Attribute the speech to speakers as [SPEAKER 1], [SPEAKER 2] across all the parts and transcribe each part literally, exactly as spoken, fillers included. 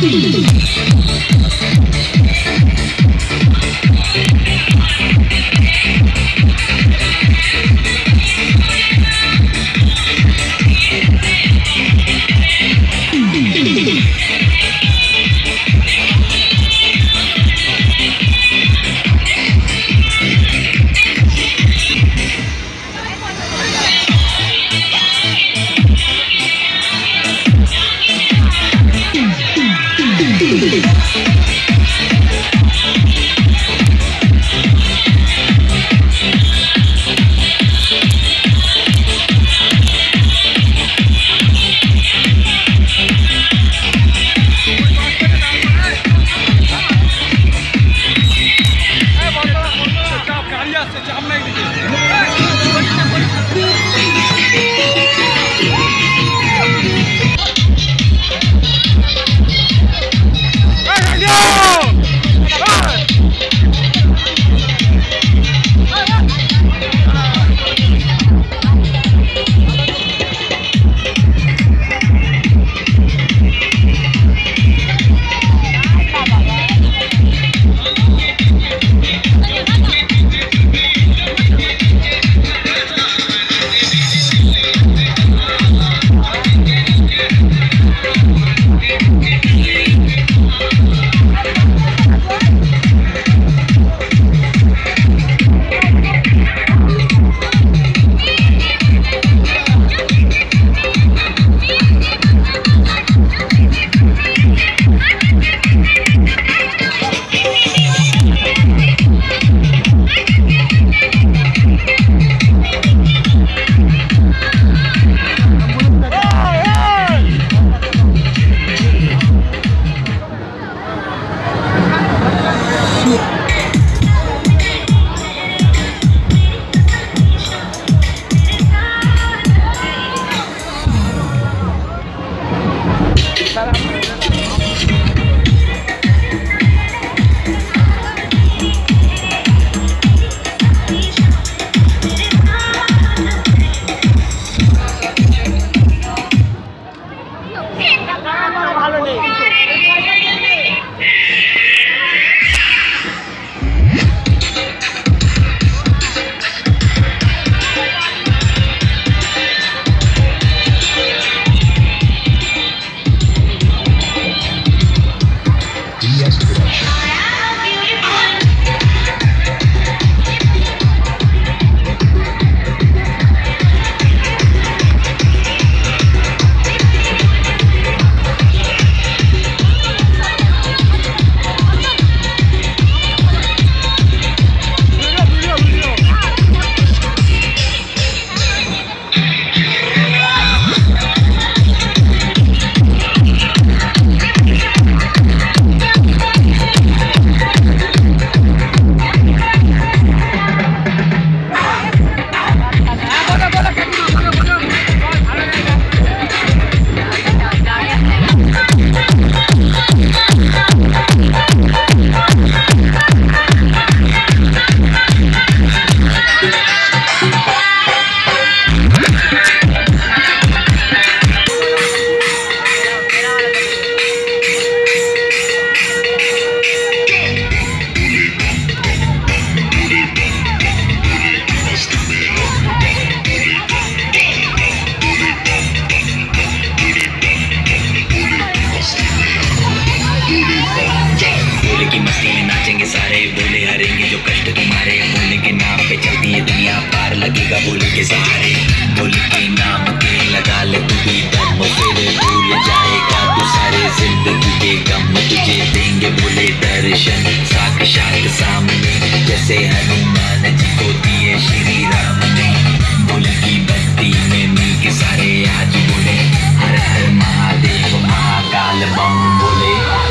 [SPEAKER 1] लगेगा बोल के सहारे, बोल के नाम के लगा ले तू भी दम, फिर भूल जाएगा तू सारे जिंदगी के गम। तुझे देंगे बोले दर्शन साक्षात सामने, जैसे हनुमान जी को दिए श्री राम ने। बोल की बत्ती में मिल के सारे आज बोले हर हर महादेव महाकाल बम बोले,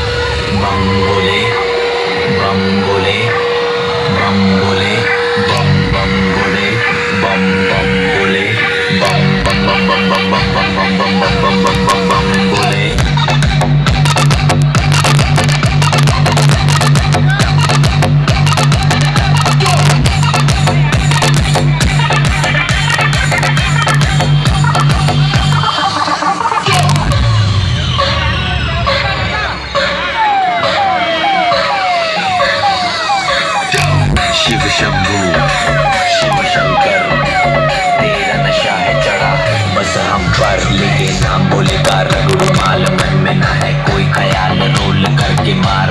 [SPEAKER 1] बम बोले, बम बोले, बम बोले, बम बम बोले, बम बम बोले, बम बम बम बम बम बम बम बम बम बम बम बम बम बोले।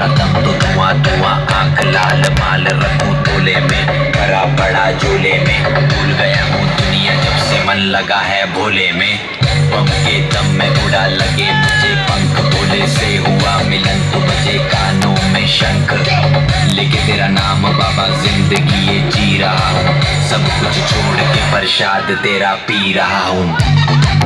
[SPEAKER 1] मेरा दम तो धुआं धुआं, आंख लाल माल रखूं तोले में, भरा बड़ा झोले में। भूल गया हूँ दुनिया जब से मन लगा है भोले में। बम के दम में उड़ा लगे मुझे पंख, भोले से हुआ मिलन तो बजे कानों में शंख। लेके तेरा नाम बाबा जिंदगी ये जी रहा हूँ, सब कुछ छोड़ के प्रसाद तेरा पी रहा हूँ।